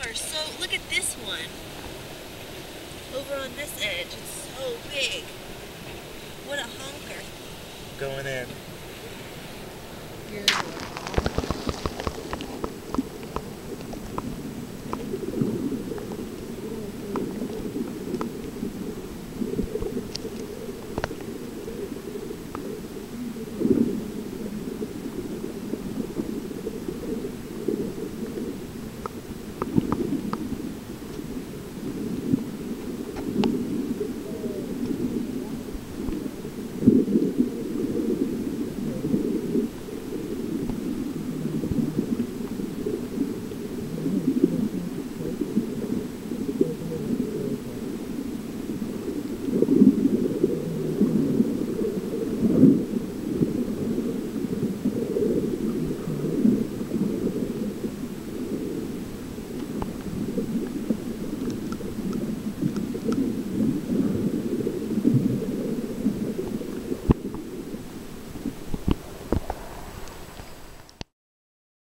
are so, look at this one. Over on this edge, it's so big. What a honker. Going in. You're